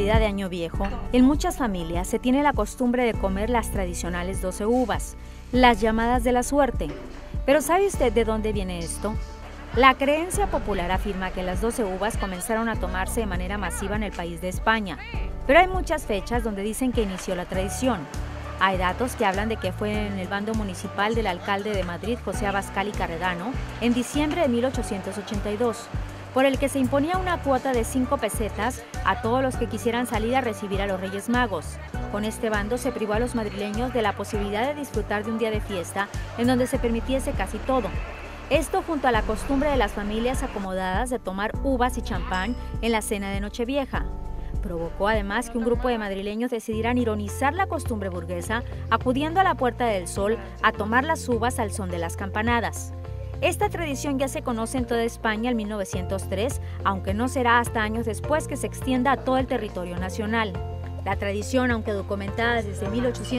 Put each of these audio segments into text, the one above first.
salida de Año Viejo, en muchas familias se tiene la costumbre de comer las tradicionales 12 uvas, las llamadas de la suerte. Pero ¿sabe usted de dónde viene esto? La creencia popular afirma que las 12 uvas comenzaron a tomarse de manera masiva en el país de España, pero hay muchas fechas donde dicen que inició la tradición. Hay datos que hablan de que fue en el bando municipal del alcalde de Madrid, José Abascal y Carredano, en diciembre de 1882, por el que se imponía una cuota de 5 pesetas a todos los que quisieran salir a recibir a los Reyes Magos. Con este bando se privó a los madrileños de la posibilidad de disfrutar de un día de fiesta en donde se permitiese casi todo. Esto junto a la costumbre de las familias acomodadas de tomar uvas y champán en la cena de Nochevieja. Provocó además que un grupo de madrileños decidieran ironizar la costumbre burguesa, acudiendo a la Puerta del Sol a tomar las uvas al son de las campanadas. Esta tradición ya se conoce en toda España en 1903, aunque no será hasta años después que se extienda a todo el territorio nacional. La tradición, aunque documentada desde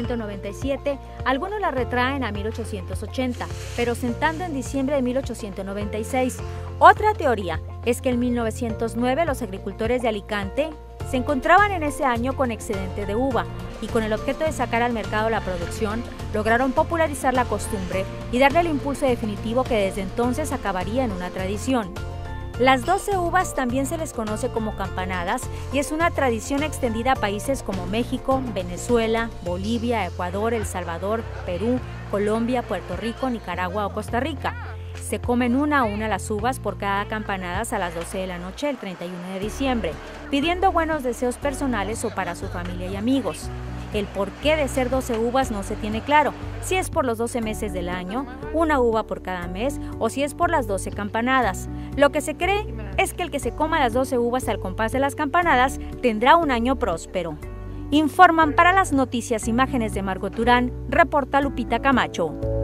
1897, algunos la retraen a 1880, pero sentando en diciembre de 1896. Otra teoría es que en 1909 los agricultores de Alicante se encontraban en ese año con excedente de uva y con el objeto de sacar al mercado la producción, lograron popularizar la costumbre y darle el impulso definitivo que desde entonces acabaría en una tradición. Las 12 uvas también se les conoce como campanadas y es una tradición extendida a países como México, Venezuela, Bolivia, Ecuador, El Salvador, Perú, Colombia, Puerto Rico, Nicaragua o Costa Rica. Se comen una a una las uvas por cada campanadas a las 12 de la noche el 31 de diciembre, pidiendo buenos deseos personales o para su familia y amigos. El porqué de ser 12 uvas no se tiene claro, si es por los 12 meses del año, una uva por cada mes, o si es por las 12 campanadas. Lo que se cree es que el que se coma las 12 uvas al compás de las campanadas tendrá un año próspero. Informan para las noticias Imágenes de Margot Durán, reporta Lupita Camacho.